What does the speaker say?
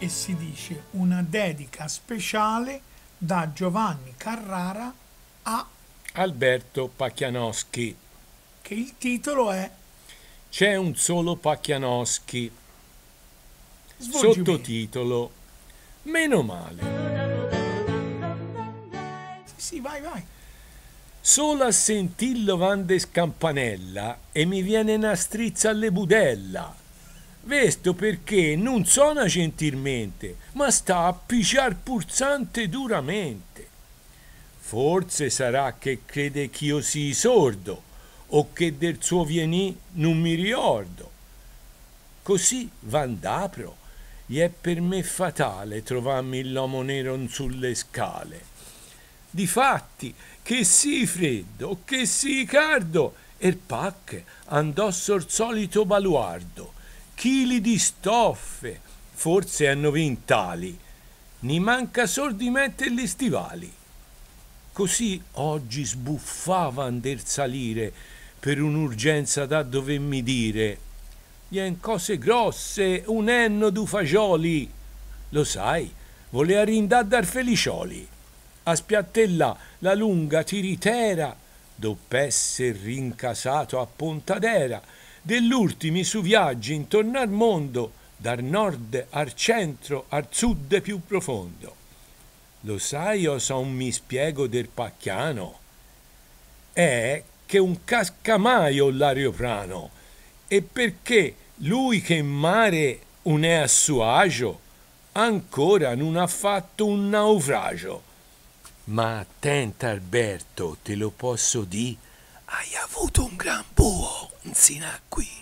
e si dice una dedica speciale da Giovanni Carrara a Alberto Pacchianoschi. che il titolo è C'è un solo Pacchianoschi. Svolgi bene. Sottotitolo Meno male. Sì, vai, vai. Solo a sentillo van de scampanella e mi viene una strizza alle budella. Vesto perché non suona gentilmente, ma sta a picciar pulsante duramente. Forse sarà che crede ch'io sii sordo, o che del suo vienì non mi ricordo. Così van d'apro, e è per me fatale trovarmi l'uomo nero sulle scale. Difatti, che sii freddo, che sii caldo, il pac andò sul solito baluardo, chili di stoffe, forse hanno vintali, ni manca sol di metterli stivali. Così oggi sbuffavan del salire per un'urgenza da dovermi dire: vien cose grosse, un enno du fagioli. Lo sai, volea rindà dar felicioli. A spiattella la lunga tiritera, dopp'esser rincasato a Pontadera, dell'ultimi su viaggi intorno al mondo, dal nord al centro, al sud più profondo. Lo sai o son mi spiego del pacchiano? È che un cascamaio l'aeroplano, e perché lui che in mare un è a suo agio, ancora non ha fatto un naufragio. Ma attenta Alberto, te lo posso di', hai avuto un gran buo insino a qui.